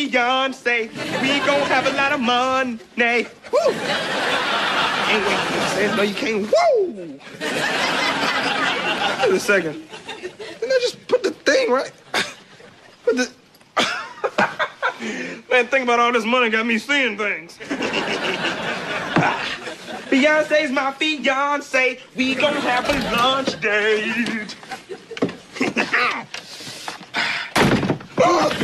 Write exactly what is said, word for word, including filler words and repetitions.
fiance. We gon' have a lot of money. Woo! Ain't waiting for this. No, you can't. Woo! Wait a second. Didn't I just put the thing right? Put the... Man, think about all this money got me seeing things. Beyonce's my fiance. We gon' have a lunch date. Oh.